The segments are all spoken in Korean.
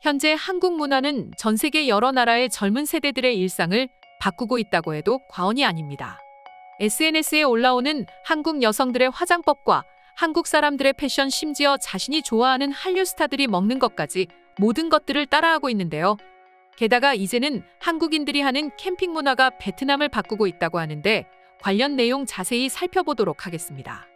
현재 한국 문화는 전 세계 여러 나라의 젊은 세대들의 일상을 바꾸고 있다고 해도 과언이 아닙니다. SNS에 올라오는 한국 여성들의 화장법과 한국 사람들의 패션, 심지어 자신이 좋아하는 한류 스타들이 먹는 것까지 모든 것들을 따라하고 있는데요. 게다가 이제는 한국인들이 하는 캠핑 문화가 베트남을 바꾸고 있다고 하는데 관련 내용 자세히 살펴보도록 하겠습니다.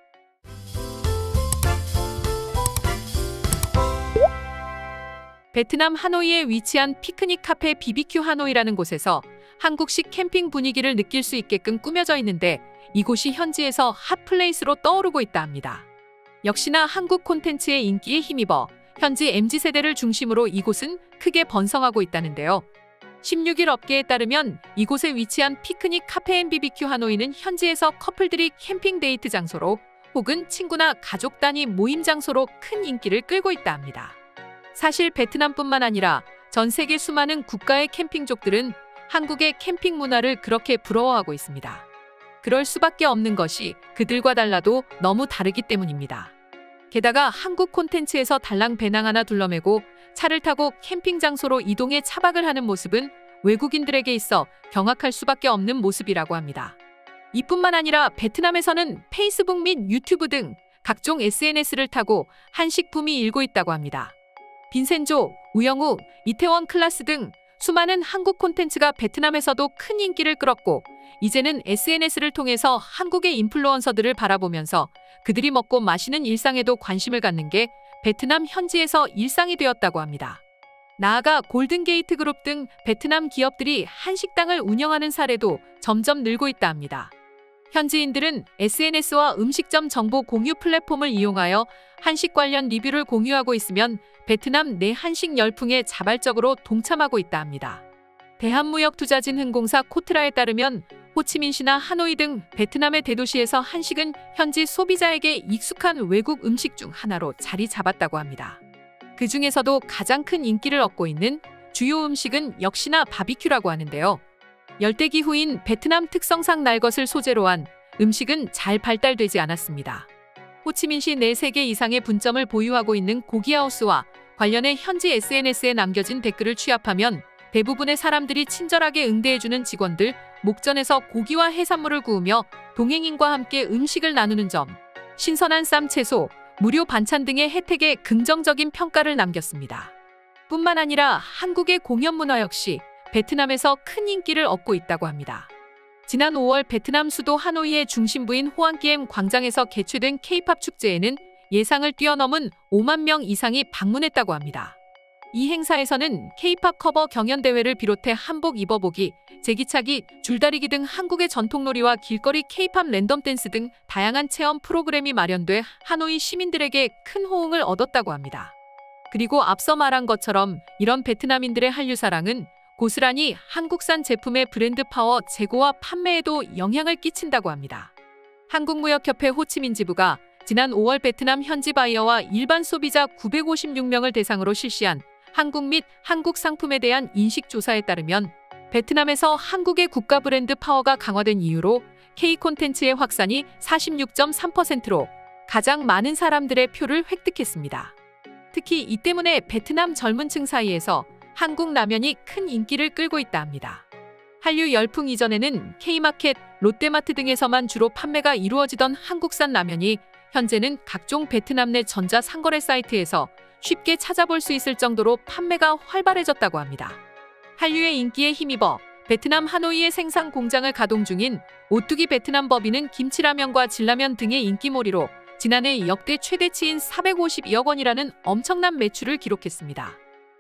베트남 하노이에 위치한 피크닉 카페 BBQ 하노이라는 곳에서 한국식 캠핑 분위기를 느낄 수 있게끔 꾸며져 있는데 이곳이 현지에서 핫플레이스로 떠오르고 있다 합니다. 역시나 한국 콘텐츠의 인기에 힘입어 현지 MZ세대를 중심으로 이곳은 크게 번성하고 있다는데요. 16일 업계에 따르면 이곳에 위치한 피크닉 카페 앤 BBQ 하노이는 현지에서 커플들이 캠핑 데이트 장소로 혹은 친구나 가족 단위 모임 장소로 큰 인기를 끌고 있다 합니다. 사실 베트남뿐만 아니라 전 세계 수많은 국가의 캠핑족들은 한국의 캠핑 문화를 그렇게 부러워하고 있습니다. 그럴 수밖에 없는 것이 그들과 달라도 너무 다르기 때문입니다. 게다가 한국 콘텐츠에서 달랑 배낭 하나 둘러매고 차를 타고 캠핑 장소로 이동해 차박을 하는 모습은 외국인들에게 있어 경악할 수밖에 없는 모습이라고 합니다. 이뿐만 아니라 베트남에서는 페이스북 및 유튜브 등 각종 SNS를 타고 한식 붐이 일고 있다고 합니다. 빈센조, 우영우, 이태원 클라스 등 수많은 한국 콘텐츠가 베트남에서도 큰 인기를 끌었고 이제는 SNS를 통해서 한국의 인플루언서들을 바라보면서 그들이 먹고 마시는 일상에도 관심을 갖는 게 베트남 현지에서 일상이 되었다고 합니다. 나아가 골든게이트 그룹 등 베트남 기업들이 한식당을 운영하는 사례도 점점 늘고 있다 합니다. 현지인들은 SNS와 음식점 정보 공유 플랫폼을 이용하여 한식 관련 리뷰를 공유하고 있으면 베트남 내 한식 열풍에 자발적으로 동참하고 있다 합니다. 대한무역투자진흥공사 코트라에 따르면 호치민시나 하노이 등 베트남의 대도시에서 한식은 현지 소비자에게 익숙한 외국 음식 중 하나로 자리 잡았다고 합니다. 그 중에서도 가장 큰 인기를 얻고 있는 주요 음식은 역시나 바비큐라고 하는데요. 열대기후인 베트남 특성상 날것을 소재로 한 음식은 잘 발달되지 않았습니다. 호치민시 내 3개 이상의 분점을 보유하고 있는 고기하우스와 관련해 현지 SNS에 남겨진 댓글을 취합하면 대부분의 사람들이 친절하게 응대해주는 직원들, 목전에서 고기와 해산물을 구우며 동행인과 함께 음식을 나누는 점, 신선한 쌈, 채소, 무료 반찬 등의 혜택에 긍정적인 평가를 남겼습니다. 뿐만 아니라 한국의 공연 문화 역시 베트남에서 큰 인기를 얻고 있다고 합니다. 지난 5월 베트남 수도 하노이의 중심부인 호안기엠 광장에서 개최된 K-팝 축제에는 예상을 뛰어넘은 5만 명 이상이 방문했다고 합니다. 이 행사에서는 K-팝 커버 경연대회를 비롯해 한복 입어보기, 제기차기, 줄다리기 등 한국의 전통놀이와 길거리 K-팝 랜덤 댄스 등 다양한 체험 프로그램이 마련돼 하노이 시민들에게 큰 호응을 얻었다고 합니다. 그리고 앞서 말한 것처럼 이런 베트남인들의 한류 사랑은 고스란히 한국산 제품의 브랜드 파워 재고와 판매에도 영향을 끼친다고 합니다. 한국무역협회 호치민지부가 지난 5월 베트남 현지 바이어와 일반 소비자 956명을 대상으로 실시한 한국 및 한국 상품에 대한 인식조사에 따르면 베트남에서 한국의 국가 브랜드 파워가 강화된 이유로 K 콘텐츠의 확산이 46.3%로 가장 많은 사람들의 표를 획득했습니다. 특히 이 때문에 베트남 젊은 층 사이에서 한국 라면이 큰 인기를 끌고 있다 합니다. 한류 열풍 이전에는 K마켓, 롯데마트 등에서만 주로 판매가 이루어지던 한국산 라면이 현재는 각종 베트남 내 전자상거래 사이트에서 쉽게 찾아볼 수 있을 정도로 판매가 활발해졌다고 합니다. 한류의 인기에 힘입어 베트남 하노이의 생산 공장을 가동 중인 오뚜기 베트남 버비는 김치라면과 진라면 등의 인기몰이로 지난해 역대 최대치인 452억 원이라는 엄청난 매출을 기록했습니다.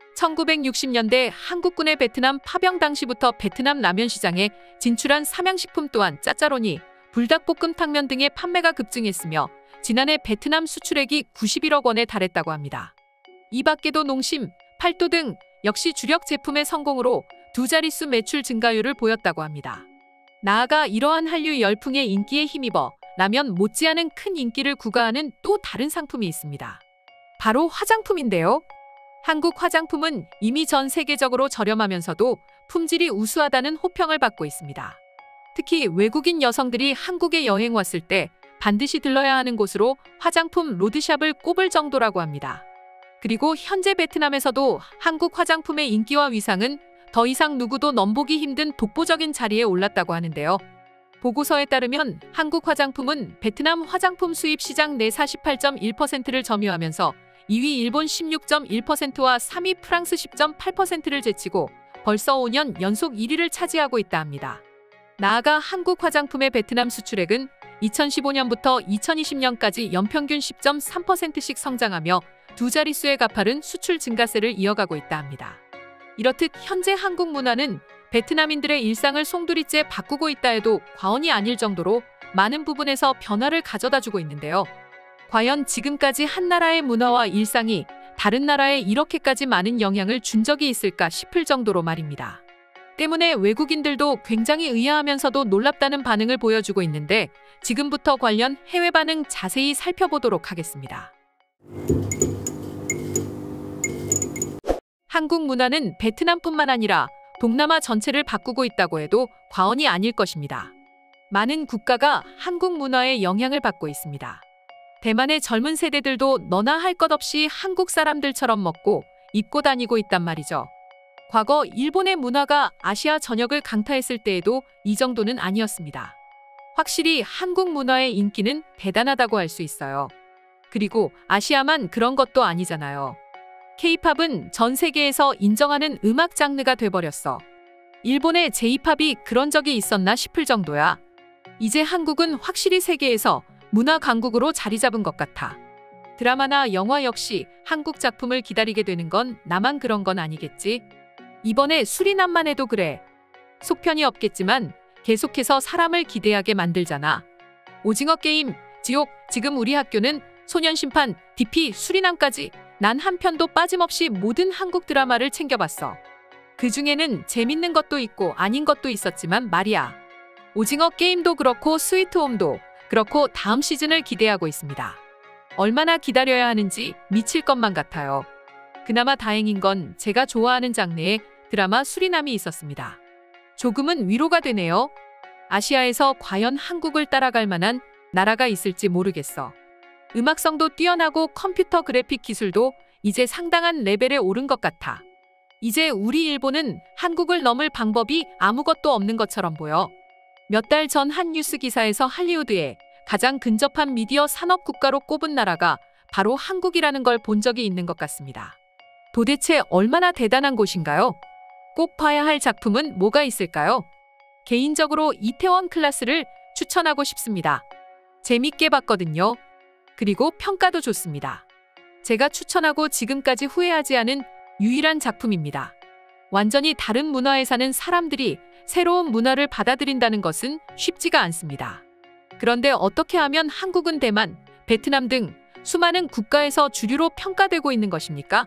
1960년대 한국군의 베트남 파병 당시부터 베트남 라면 시장에 진출한 삼양식품 또한 짜짜로니, 불닭볶음탕면 등의 판매가 급증했으며 지난해 베트남 수출액이 91억 원에 달했다고 합니다. 이 밖에도 농심, 팔도 등 역시 주력 제품의 성공으로 두 자릿수 매출 증가율을 보였다고 합니다. 나아가 이러한 한류 열풍의 인기에 힘입어 라면 못지않은 큰 인기를 구가하는 또 다른 상품이 있습니다. 바로 화장품인데요. 한국 화장품은 이미 전 세계적으로 저렴하면서도 품질이 우수하다는 호평을 받고 있습니다. 특히 외국인 여성들이 한국에 여행 왔을 때 반드시 들러야 하는 곳으로 화장품 로드샵을 꼽을 정도라고 합니다. 그리고 현재 베트남에서도 한국 화장품의 인기와 위상은 더 이상 누구도 넘보기 힘든 독보적인 자리에 올랐다고 하는데요. 보고서에 따르면 한국 화장품은 베트남 화장품 수입 시장 내 48.1%를 점유하면서 2위 일본 16.1%와 3위 프랑스 10.8%를 제치고 벌써 5년 연속 1위를 차지하고 있다 합니다. 나아가 한국 화장품의 베트남 수출액은 2015년부터 2020년까지 연평균 10.3%씩 성장하며 두 자릿수의 가파른 수출 증가세를 이어가고 있다 합니다. 이렇듯 현재 한국 문화는 베트남인들의 일상을 송두리째 바꾸고 있다 해도 과언이 아닐 정도로 많은 부분에서 변화를 가져다주고 있는데요. 과연 지금까지 한 나라의 문화와 일상이 다른 나라에 이렇게까지 많은 영향을 준 적이 있을까 싶을 정도로 말입니다. 때문에 외국인들도 굉장히 의아하면서도 놀랍다는 반응을 보여주고 있는데 지금부터 관련 해외 반응 자세히 살펴보도록 하겠습니다. 한국 문화는 베트남뿐만 아니라 동남아 전체를 바꾸고 있다고 해도 과언이 아닐 것입니다. 많은 국가가 한국 문화에 영향을 받고 있습니다. 대만의 젊은 세대들도 너나 할 것 없이 한국 사람들처럼 먹고 입고 다니고 있단 말이죠. 과거 일본의 문화가 아시아 전역을 강타했을 때에도 이 정도는 아니었습니다. 확실히 한국 문화의 인기는 대단하다고 할 수 있어요. 그리고 아시아만 그런 것도 아니잖아요. K-팝은 전 세계에서 인정하는 음악 장르가 돼버렸어. 일본의 J-팝이 그런 적이 있었나 싶을 정도야. 이제 한국은 확실히 세계에서 문화 강국으로 자리 잡은 것 같아. 드라마나 영화 역시 한국 작품을 기다리게 되는 건 나만 그런 건 아니겠지? 이번에 수리남만 해도 그래. 속편이 없겠지만 계속해서 사람을 기대하게 만들잖아. 오징어 게임, 지옥, 지금 우리 학교는, 소년심판, DP, 수리남까지 난 한 편도 빠짐없이 모든 한국 드라마를 챙겨봤어. 그중에는 재밌는 것도 있고 아닌 것도 있었지만 말이야. 오징어 게임도 그렇고 스위트홈도 그렇고 다음 시즌을 기대하고 있습니다. 얼마나 기다려야 하는지 미칠 것만 같아요. 그나마 다행인 건 제가 좋아하는 장르의 드라마 수리남이 있었습니다. 조금은 위로가 되네요. 아시아에서 과연 한국을 따라갈 만한 나라가 있을지 모르겠어. 음악성도 뛰어나고 컴퓨터 그래픽 기술도 이제 상당한 레벨에 오른 것 같아. 이제 우리 일본은 한국을 넘을 방법이 아무것도 없는 것처럼 보여. 몇 달 전 한 뉴스 기사에서 할리우드에 가장 근접한 미디어 산업 국가로 꼽은 나라가 바로 한국이라는 걸 본 적이 있는 것 같습니다. 도대체 얼마나 대단한 곳인가요? 꼭 봐야 할 작품은 뭐가 있을까요? 개인적으로 이태원 클라스를 추천하고 싶습니다. 재밌게 봤거든요. 그리고 평가도 좋습니다. 제가 추천하고 지금까지 후회하지 않은 유일한 작품입니다. 완전히 다른 문화에 사는 사람들이 새로운 문화를 받아들인다는 것은 쉽지가 않습니다. 그런데 어떻게 하면 한국은 대만, 베트남 등 수많은 국가에서 주류로 평가되고 있는 것입니까?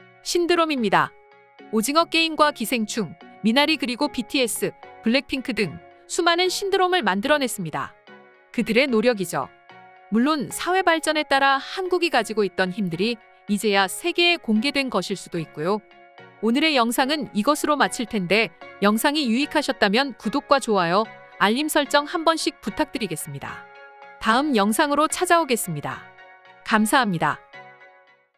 신드롬입니다. 오징어 게임과 기생충, 미나리 그리고 BTS, 블랙핑크 등 수많은 신드롬을 만들어냈습니다. 그들의 노력이죠. 물론 사회 발전에 따라 한국이 가지고 있던 힘들이 이제야 세계에 공개된 것일 수도 있고요. 오늘의 영상은 이것으로 마칠 텐데 영상이 유익하셨다면 구독과 좋아요, 알림 설정 한 번씩 부탁드리겠습니다. 다음 영상으로 찾아오겠습니다. 감사합니다.